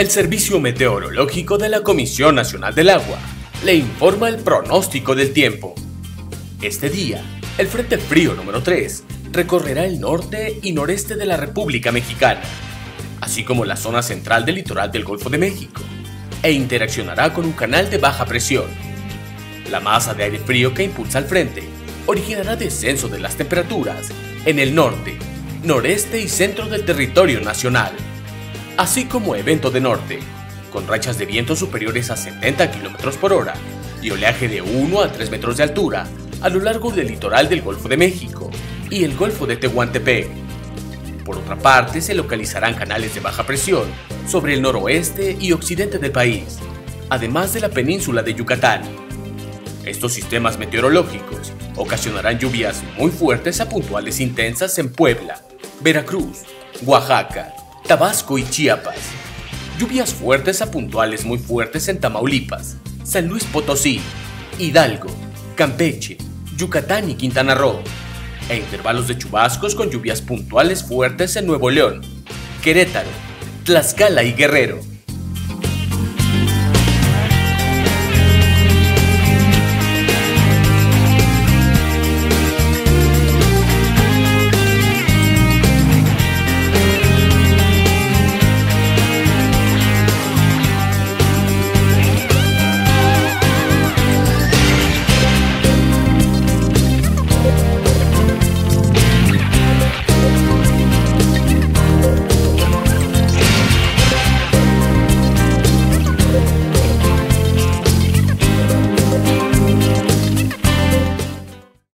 El Servicio Meteorológico de la Comisión Nacional del Agua le informa el pronóstico del tiempo. Este día, el Frente Frío número 3 recorrerá el norte y noreste de la República Mexicana, así como la zona central del litoral del Golfo de México, e interaccionará con un canal de baja presión. La masa de aire frío que impulsa el frente originará descenso de las temperaturas en el norte, noreste y centro del territorio nacional, así como evento de norte, con rachas de viento superiores a 70 km por hora y oleaje de 1 a 3 metros de altura a lo largo del litoral del Golfo de México y el Golfo de Tehuantepec. Por otra parte, se localizarán canales de baja presión sobre el noroeste y occidente del país, además de la península de Yucatán. Estos sistemas meteorológicos ocasionarán lluvias muy fuertes a puntuales intensas en Puebla, Veracruz, Oaxaca, Tabasco y Chiapas. Lluvias fuertes a puntuales muy fuertes en Tamaulipas, San Luis Potosí, Hidalgo, Campeche, Yucatán y Quintana Roo, e intervalos de chubascos con lluvias puntuales fuertes en Nuevo León, Querétaro, Tlaxcala y Guerrero.